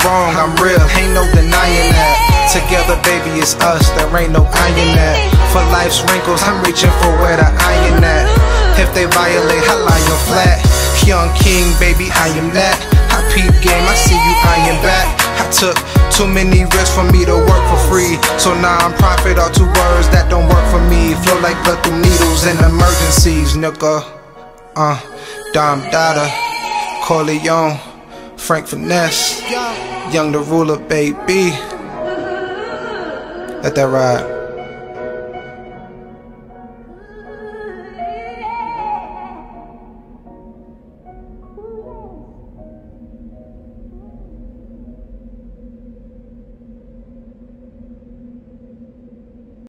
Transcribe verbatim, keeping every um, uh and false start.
wrong, I'm real, ain't no denying that. Together, baby, it's us, there ain't no iron that. For life's wrinkles, I'm reaching for where the iron at. If they violate, I lie you flat. Young king, baby, I am that. I peep game, I see you eyeing back. I took too many risks for me to work for free, so now I'm profit, all two words that don't work for me. Flow like blood through needles in emergencies, nigga. Uh, Dom Dada, Corleone, Frank Finesse, Young the Ruler, baby. Let that ride.